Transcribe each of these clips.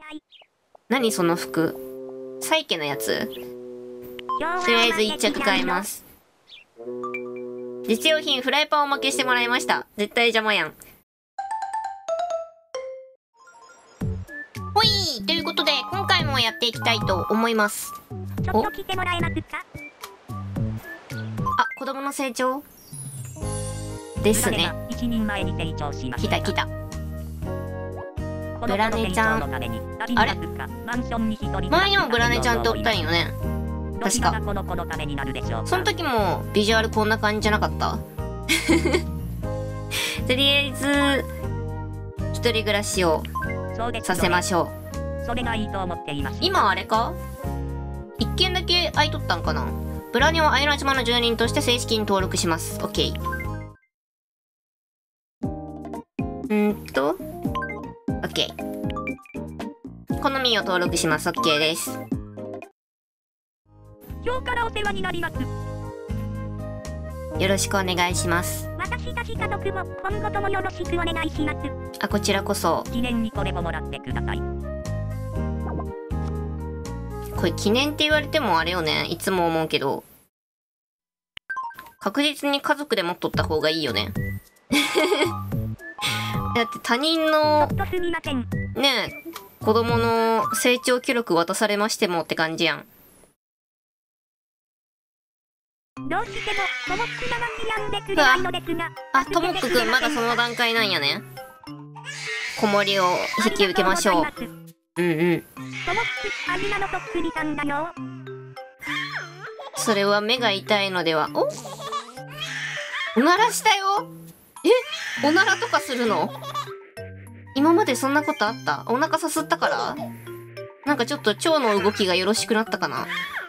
何その服。サイケのやつ？とりあえず1着買います。実用品、フライパンをおまけしてもらいました。絶対邪魔やん。ほい！ということで、今回もやっていきたいと思います。 ちょっと来てもらえますか？ あ、子供の成長ですね。 一人前に成長しました。 来た来た。ブラネちゃん。あれ？前にもブラネちゃんっておったんよね。確か。その時もビジュアルこんな感じじゃなかった？とりあえず、一人暮らしをさせましょう。 それがいいと思っています。 今あれか？一軒だけ空いとったんかな？ブラニをアイナ島の住人として正式に登録します。OK。OK。好みを登録します。OK です。 今日からお世話になります。 よろしくお願いします。 私たち家族も今後ともよろしくお願いします。 あ、こちらこそ。 記念にこれももらってください。 これ記念って言われてもあれよね。いつも思うけど。確実に家族で持っとった方がいいよね。だって他人の、ねえ、子供の成長記録渡されましてもって感じやん。 どうしても、ともっくが泣き止んでくれないのですが。 あ、ともっくくんまだその段階なんやね。子守を引き受けましょう。うんうん。 ともっく、アニマのそっくりさんだよ。 それは目が痛いのでは。お？うならしたよ。え？おならとかするの？今までそんなことあった？お腹さすったから？なんかちょっと腸の動きがよろしくなったかな。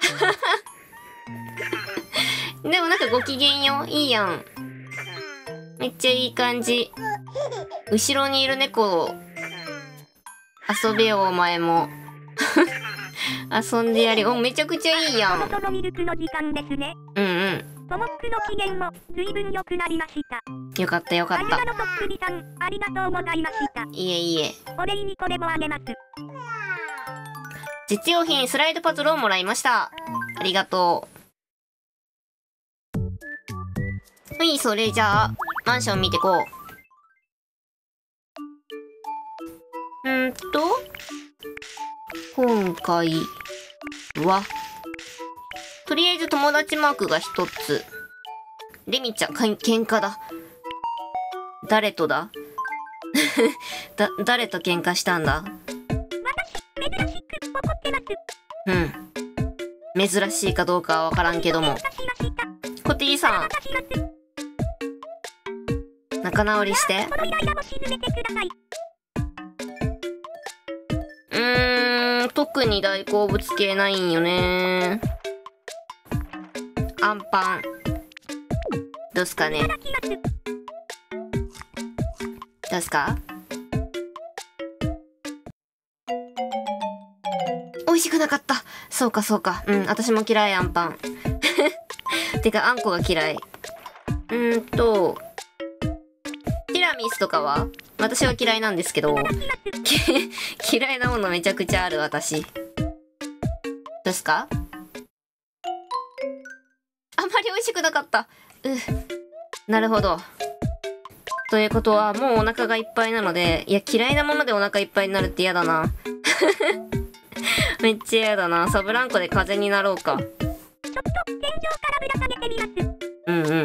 でもなんかご機嫌よ。いいやん。めっちゃいい感じ。後ろにいる猫、遊べよお前も。遊んでやり。お、めちゃくちゃいいやん。 そろそろミルクの時間ですね。 うんうん。 ともっくの機嫌も随分良くなりました。 よかったよかった。 アニマのそっくりさん、ありがとうございました。 いえいえ。 お礼にこれもあげます。 実用品スライドパズルをもらいました。ありがとう。はい、それじゃあ、マンション見てこう。今回は、とりあえず友達マークが一つ。レミちゃん、喧嘩だ。誰とだ？誰と喧嘩したんだ？ 私、珍しく怒ってます。 うん。珍しいかどうかはわからんけども。コティさん。仲直りして。特に大好物系ないんよね。アンパン。どうすかね。どうすか？美味しくなかった。そうかそうか。うん、私も嫌い、アンパン。てか、あんこが嫌い。ティラミスとかは私は嫌いなんですけど。嫌いなものめちゃくちゃある、私。どうすか？あまり美味しくなかった。なるほど。ということは、もうお腹がいっぱいなので、いや、嫌いなものでお腹いっぱいになるって嫌だな。めっちゃ嫌だな。サブランコで風になろうか。 ちょっと天井からぶら下げてみます。 うんうん。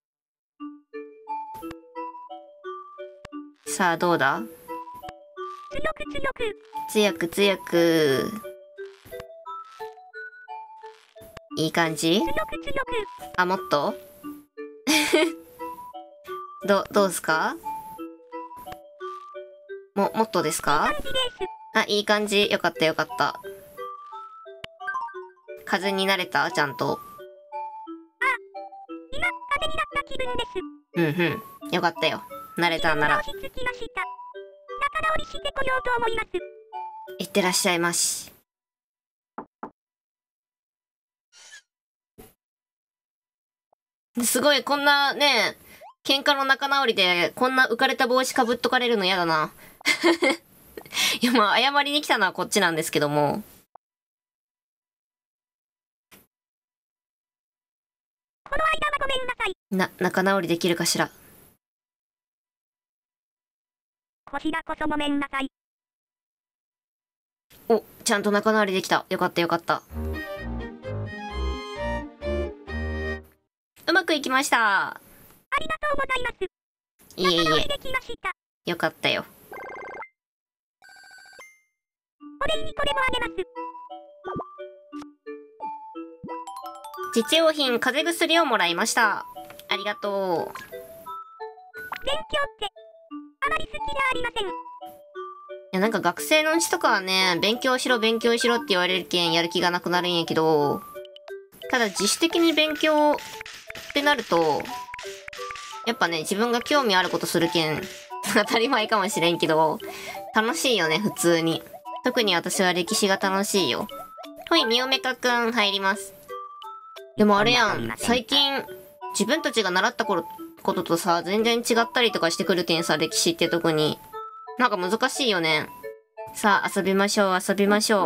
さあ、どうだ？強く強く。いい感じ？あ、もっと？どうすか？もっとですか？あ、いい感じ。よかったよかった。風になれた？ちゃんと。 今、風になった気分です。 うんうん。よかったよ。慣れたんなら。 仲直りしてこようと思います。 いってらっしゃいまし。すごい、こんなね、喧嘩の仲直りで、こんな浮かれた帽子かぶっとかれるの嫌だな。 いや、まあ、謝りに来たのはこっちなんですけども。 この間はごめんなさい。 仲直りできるかしら。 こちらこそごめんなさい。 お、ちゃんと仲直りできた。よかったよかった。うまくいきました。 ありがとうございます。 いえいえ。 できました。 よかったよ。 お礼にこれもあげます。 実用品、風邪薬をもらいました。ありがとう。 勉強ってあまり好きじゃありません。 いや、なんか学生のうちとかはね、勉強しろって言われるけんやる気がなくなるんやけど、ただ自主的に勉強ってなると、やっぱね、自分が興味あることするけん、当たり前かもしれんけど、楽しいよね、普通に。特に私は歴史が楽しいよ。ほい、ミオメカくん入ります。でもあれやん、最近、自分たちが習ったこととさ、全然違ったりとかしてくるけんさ、歴史って特に。なんか難しいよね。さあ、遊びましょう。キャ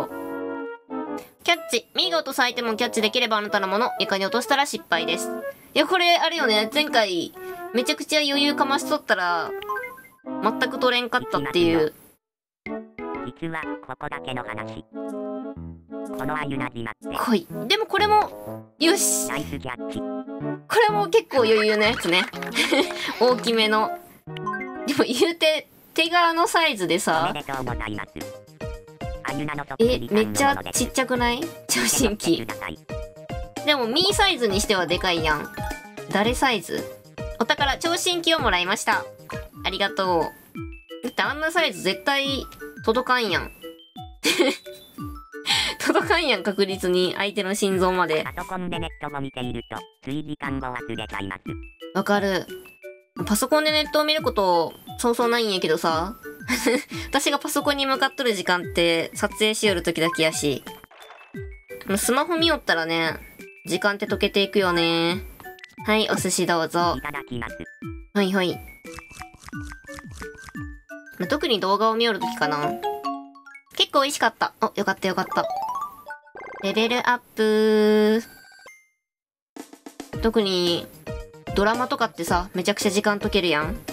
ッチ。見事咲いてもキャッチできればあなたのもの。床に落としたら失敗です。いや、これ、あれよね。前回、めちゃくちゃ余裕かましとったら、全く取れんかったっていう。 実は、ここだけの話。このアユナ島って。 ほい。でもこれも、よし。 ナイスキャッチ。 これも結構余裕のやつね。大きめの。でも言うて、手側のサイズでさ。 おめでとうございます。 めっちゃちっちゃくない？聴診器。でもミーサイズにしてはでかいやん。誰サイズ？お宝、聴診器をもらいました。ありがとう。だってあんなサイズ絶対届かんやん。届かんやん、確実に相手の心臓まで。 パソコンでネットを見ていると、つい時間を忘れちゃいます。 わかる。パソコンでネットを見ることそうそうないんやけどさ。私がパソコンに向かっとる時間って撮影しよる時だけやし。スマホ見よったらね、時間って溶けていくよね。はい、お寿司どうぞ。 いただきます。 はい。特に動画を見よる時かな。結構美味しかった。お、よかった。レベルアップ。特に、ドラマとかってさ、めちゃくちゃ時間解けるやん。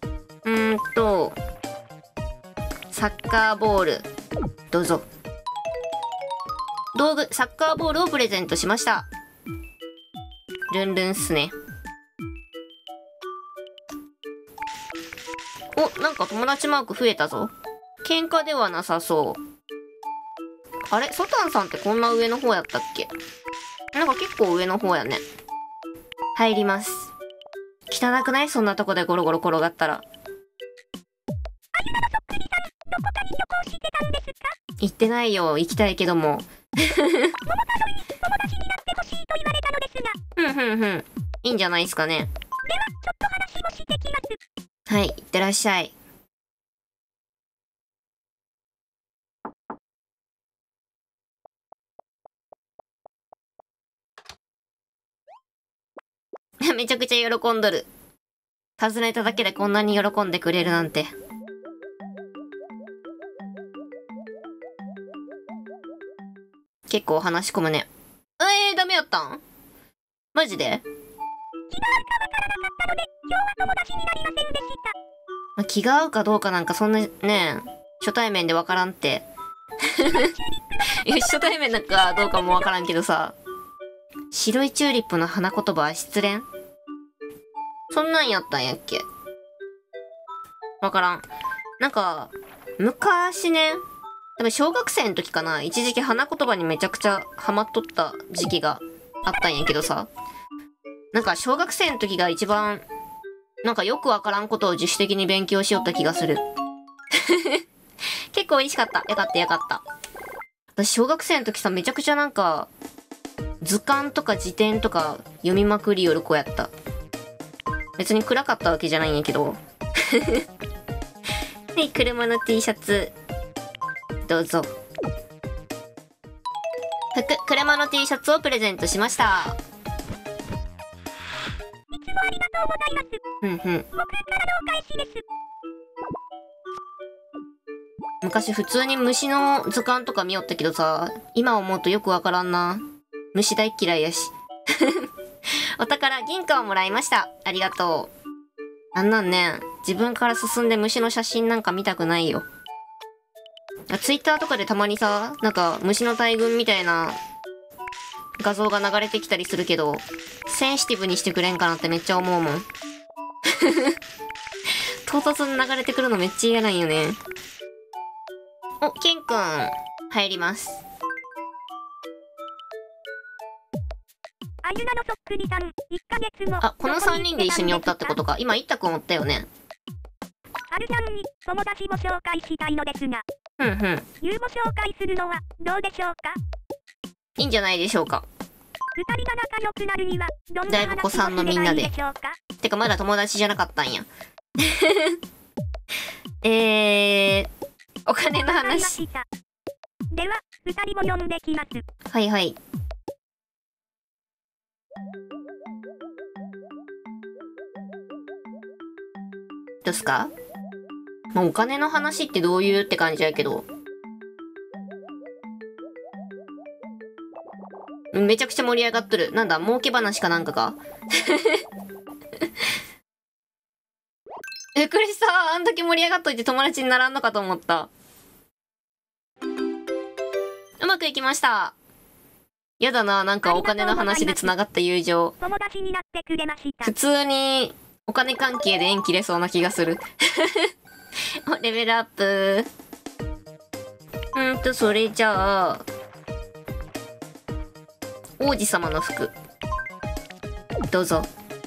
サッカーボール。どうぞ。道具、サッカーボールをプレゼントしました。ルンルンっすね。お、なんか友達マーク増えたぞ。喧嘩ではなさそう。あれ、ソタンさんってこんな上の方やったっけ？なんか結構上の方やね。入ります。汚くない？そんなとこでゴロゴロ転がったら。行ってないよ。行きたいけども。いいんじゃないですかね。はい、いってらっしゃい。めちゃくちゃ喜んどる。尋ねただけでこんなに喜んでくれるなんて。結構話し込むね。ダメやったん？マジで？気が合うかどうかなんかそんなね、初対面でわからんって。初対面なんかどうかもわからんけどさ。白いチューリップの花言葉は失恋？そんなんやったんやっけ？わからん。なんか、昔ね、多分小学生の時かな、一時期花言葉にめちゃくちゃハマっとった時期があったんやけどさ。なんか小学生の時が一番、なんかよくわからんことを自主的に勉強しよった気がする。結構美味しかった。よかった。私小学生の時さ、めちゃくちゃなんか、図鑑とか辞典とか読みまくりよる子やった。別に暗かったわけじゃないんやけど。はい、車の T シャツ。どうぞ。車の T シャツをプレゼントしました。 いつもありがとうございます。僕からのお返しです。 昔普通に虫の図鑑とか見よったけどさ、今思うとよくわからんな。虫大っ嫌いやし。お宝銀貨をもらいました。ありがとう。なんなんね、自分から進んで虫の写真なんか見たくないよ。ツイッターとかでたまにさ、なんか虫の大群みたいな画像が流れてきたりするけど、センシティブにしてくれんかなってめっちゃ思うもん。唐突に流れてくるのめっちゃ嫌なんよね。お、ケンくん、入ります。 あゆなのそっくりさん、1ヶ月も。 あ、この3人で一緒におったってことか。今、いったくんおったよね。 はるちゃんに友達を紹介したいのですが。 うんうん。 ユーモ紹介するのはどうでしょうか。 いいんじゃないでしょうか。 2人が仲良くなるにはどんなだいぶ子さんのみんなで。 しょうか。 てか、まだ友達じゃなかったんや。お金の話。 では、2人も呼んできます。 はいはい。どうすか？まあ、お金の話ってどういうって感じやけど。めちゃくちゃ盛り上がっとる。なんだ、儲け話かなんかか。これさ、あんだけ盛り上がっといて友達にならんのかと思った。うまくいきました。やだな、なんかお金の話で繋がった友情。 友達になってくれました。 普通にお金関係で縁切れそうな気がする。お、レベルアップ。それじゃあ、王子様の服。どうぞ。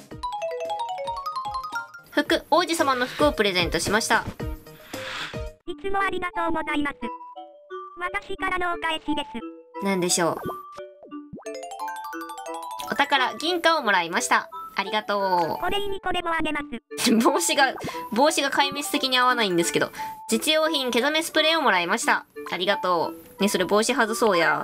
服、王子様の服をプレゼントしました。 いつもありがとうございます。私からのお返しです。 なんでしょう。お宝、銀貨をもらいました。ありがとお礼にこれもあげます。 う。帽子が壊滅的に合わないんですけど。実用品、毛染めスプレーをもらいました。ありがとう。ね、それ帽子外そうや。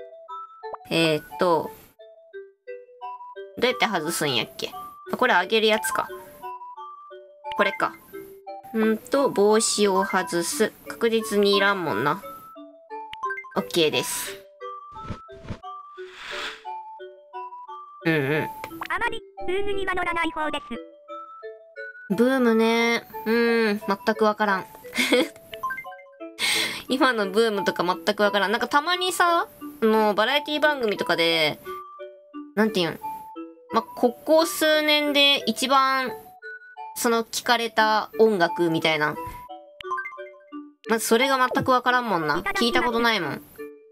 どうやって外すんやっけ？これあげるやつか。これか。帽子を外す。確実にいらんもんな。OK です。うんうん。 あまり、ブームには乗らない方です。 ブームね。全くわからん。今のブームとか全くわからん。なんかたまにさ、バラエティ番組とかで、なんていうん。ここ数年で一番、聞かれた音楽みたいな。まずそれが全くわからんもんな。聞いたことないもん。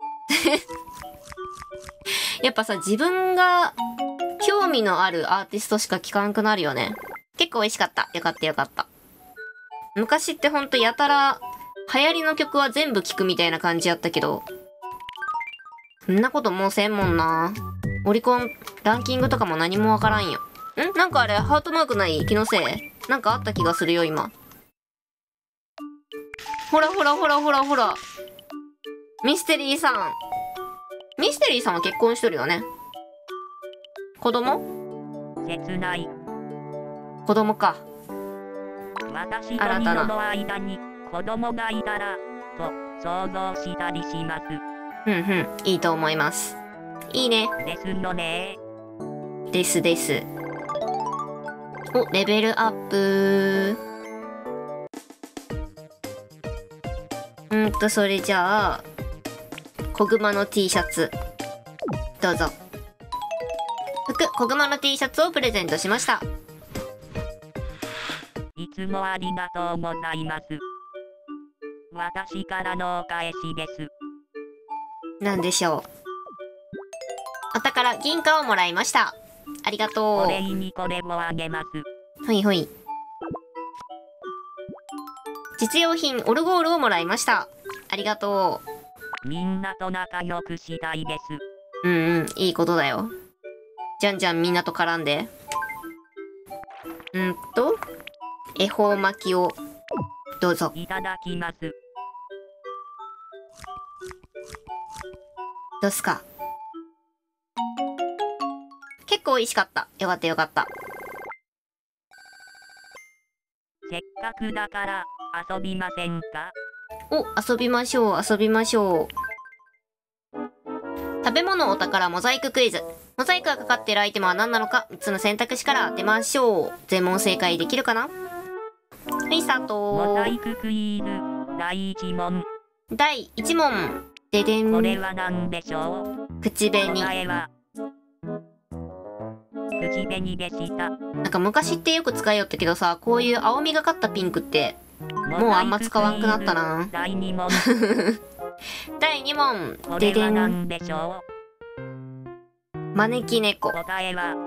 やっぱさ、自分が興味のあるアーティストしか聞かんくなるよね。結構美味しかった。よかったよかった。昔ってほんとやたら、流行りの曲は全部聞くみたいな感じやったけど、そんなこともうせんもんな。オリコン、ランキングとかも何もわからんよ。なんかあれ、ハートマークない気のせい？なんかあった気がするよ、今。ほらほらほらほらほら。ミステリーさん。ミステリーさんは結婚しとるよね。子供？ 切ない。 子供か。 私とミノの間に子供がいたら、と想像したりします。 いいと思います。いいね。 ですよね。 ですです。お、レベルアップ。それじゃあ、小熊の T シャツ。どうぞ。服、小熊の T シャツをプレゼントしました。 いつもありがとうございます。私からのお返しです。 なんでしょう。お宝、銀貨をもらいました。ありがとう。 お礼にこれもあげます。 ほいほい。実用品、オルゴールをもらいました。ありがとう。みんなと仲良くしたいです。 いいことだよ。じゃんじゃんみんなと絡んで。恵方巻きを、どうぞ。 いただきます。 どうすか？結構美味しかった。よかったよかった。 せっかくだから遊びませんか？ お、遊びましょう、遊びましょう。食べ物お宝モザイククイズ。モザイクがかかっているアイテムは何なのか、3つの選択肢から当てましょう。全問正解できるかな？はい、スターモザト。 イククイズ第1問。 第1問。ででん。 これは何でしょう？ 口紅。 答えは口紅でした。 なんか昔ってよく使いよったけどさ、こういう青みがかったピンクってもうあんま使わんくなったな。 第2問。 第2問。 これはででん。 何でしょ招き猫。 う？答えは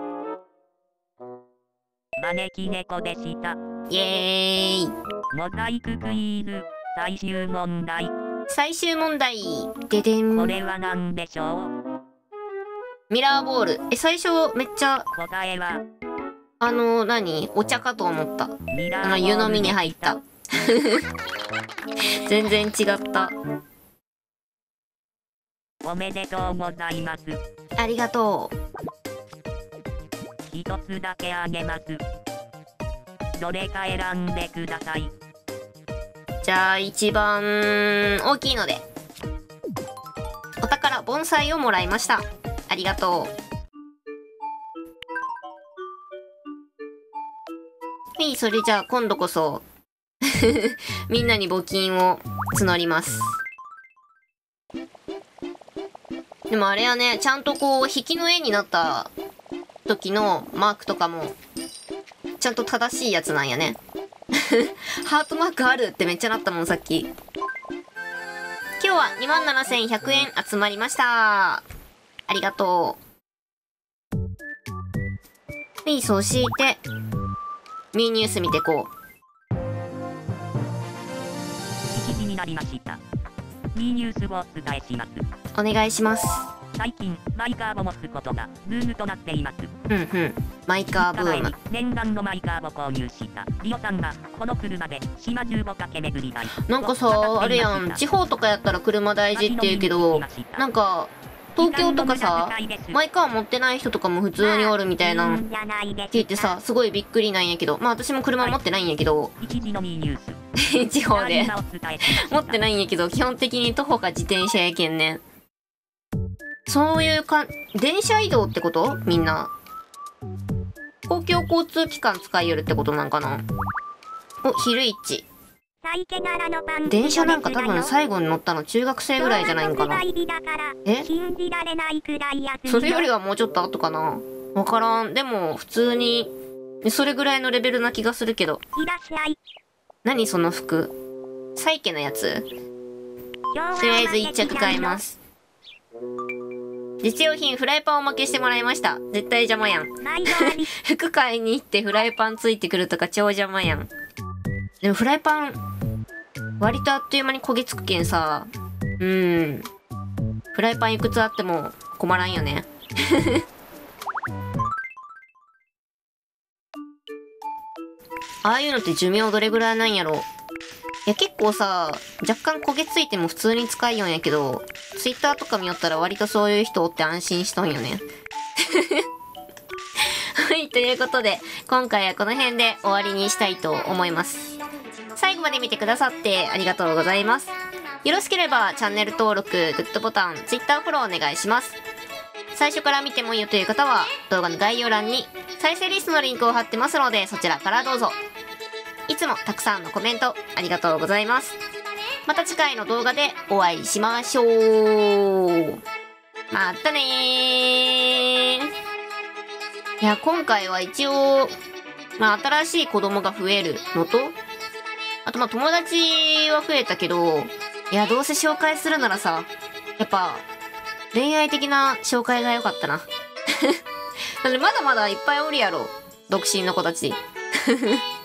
招き猫でした。 イエーイ。 モザイククイズ最終問題。 最終問題。ででん。 これは何でしょう？ ミラーボール。最初めっちゃ、 答えは何？お茶かと思った。 ミラーボール湯飲みに入った。全然違った。 おめでとうございます。 ありがとう。 一つだけあげます。どれか選んでください。 じゃあ一番大きいので。お宝盆栽をもらいました。ありがとう。はい、それじゃあ今度こそみんなに募金を募ります。でもあれはね、ちゃんとこう引きの絵になった時のマークとかもちゃんと正しいやつなんやね。ハートマークあるってめっちゃなったもんさっき。今日は27,100円集まりました。ありがとう。はい、そしてミーニュース見てこう。 1時になりました。ミーニュースをお伝えします。 お願いします。 最近マイカーを持つことがブームとなっています。 マイカーブーム。 念願のマイカーを購入したリオさんがこの車で島中を駆け巡りたい。 なんかさ、あれやん、地方とかやったら車大事って言うけど、なんか東京とかさ、マイカー持ってない人とかも普通におるみたいなんって言ってさ、すごいびっくりなんやけど、まあ私も車持ってないんやけど、 一時のミーニュース地方で持ってないんやけど、基本的に徒歩か自転車やけんね。そういう電車移動ってこと？みんな公共交通機関使いよるってことなんかな。お、昼一。電車なんか多分最後に乗ったの中学生ぐらいじゃないんかな。え？それよりはもうちょっと後かな。わからん。でも普通にそれぐらいのレベルな気がするけど。何その服？サイケのやつ？とりあえず1着買います。実用品フライパンをおまけしてもらいました。絶対邪魔やん。服買いに行ってフライパンついてくるとか超邪魔やん。でもフライパン割とあっという間に焦げつくけんさ。フライパンいくつあっても困らんよね。ああいうのって寿命どれぐらいなんやろ。いや結構さ、若干焦げついても普通に使いよんやけど、ツイッターとか見よったら割とそういう人おって安心しとんよね。はい、ということで、今回はこの辺で終わりにしたいと思います。最後まで見てくださってありがとうございます。よろしければチャンネル登録、グッドボタン、ツイッターフォローお願いします。最初から見てもいいよという方は、動画の概要欄に再生リストのリンクを貼ってますので、そちらからどうぞ。いつもたくさんのコメントありがとうございます。また次回の動画でお会いしましょう。またねー。いや、今回は一応、新しい子供が増えるのと、あと友達は増えたけど、いや、どうせ紹介するならさ、やっぱ、恋愛的な紹介が良かったな。だってまだまだいっぱいおるやろ。独身の子たち。